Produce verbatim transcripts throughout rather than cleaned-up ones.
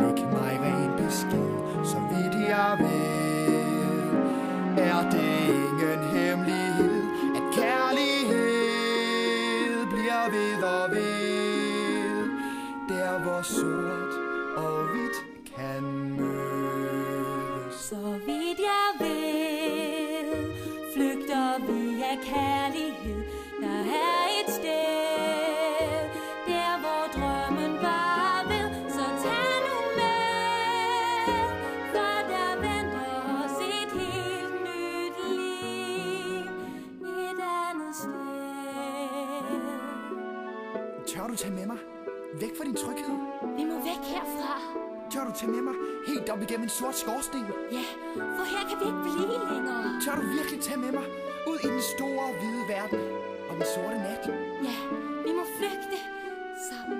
Læg mig ren besked, så vidt jeg ved. Er det ingen hemmelighed, at kærlighed bliver ved og ved, der hvor sort og hvidt kan mødes. Så vidt jeg ved, flygter vi af kærlighed. Der er et sted, der hvor drømmen bare ved. Så tag nu med, for der venter os et helt nyt liv et andet sted. Tør du tage med mig? Væk fra din tryghed? Vi må væk herfra. Tør du tage med mig helt op igennem en sort skorsten? Ja, for her kan vi ikke blive længere. Tør du virkelig tage med mig ud i den store hvide verden og den sorte nat? Ja, vi må flygte sammen.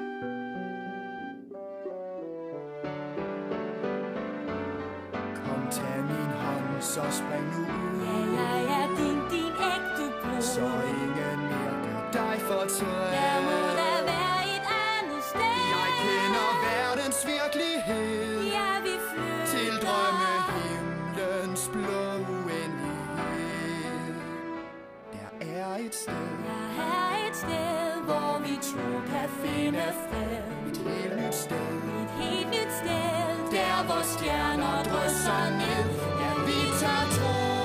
Kom, tag min hånd, så spring nu ud. Ja, jeg er din, din ægte bror. Så ingen mere gør dig fortræd. Der må der være et andet sted. Jeg kender verdens virkelighed. Ja, vi flytter til drømmehimlens blå uendelighed. Der er et sted, der er et sted, hvor vi to kan finde fred. et helt nyt sted, Et helt nyt sted, der hvor stjerner drysser ned. Ja, vi tager tro.